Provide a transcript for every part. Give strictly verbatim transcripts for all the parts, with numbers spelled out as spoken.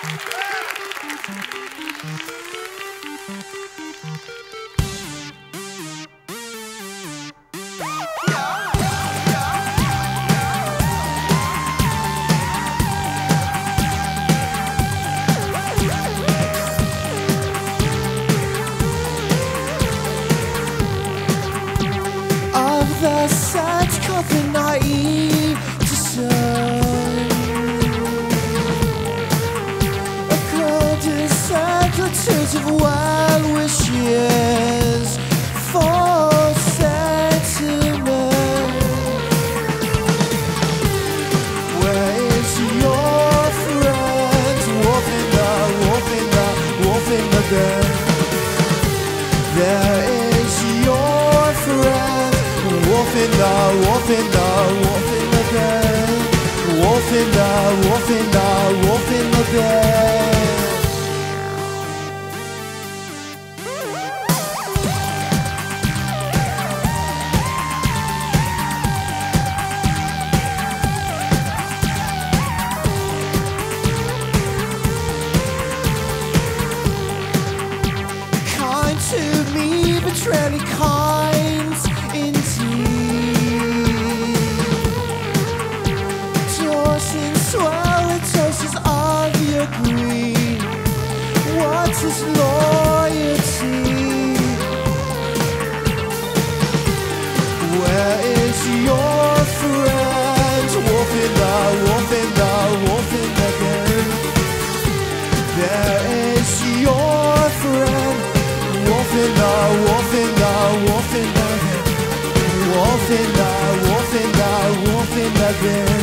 The sad coffee naive discern a golden sentences of wild wishes, false sentiment. Where is your friend? Wolf in the, wolf in the, wolf in the den. There is your friend. Wolf in the, wolf in the, wolf in the bed. Wolf in the, wolf in the, wolf in the bed. Kind to me, but really kind indeed. Tossing swirling toasts of your greed. What is loyalty? Where is your friend? Wolf in the, wolf in the, wolf in the den. There is your friend. Wolf in the, wolf in the, wolf in the den. Wolf in the, wolf in the, wolf in the den.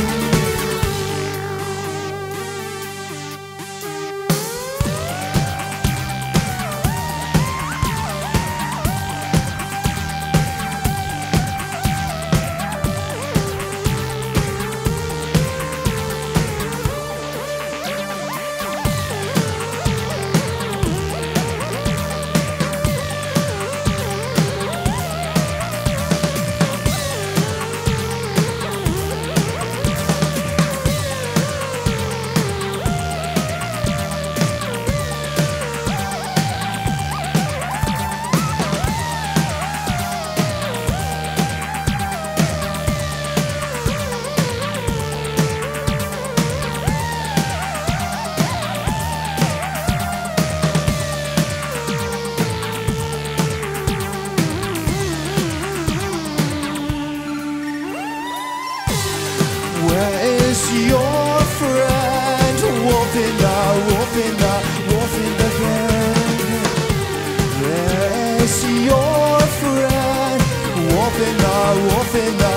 Where is your friend? Wolf in the, wolf in the, wolf in the den. Where is your friend? Wolf in the, wolf in the,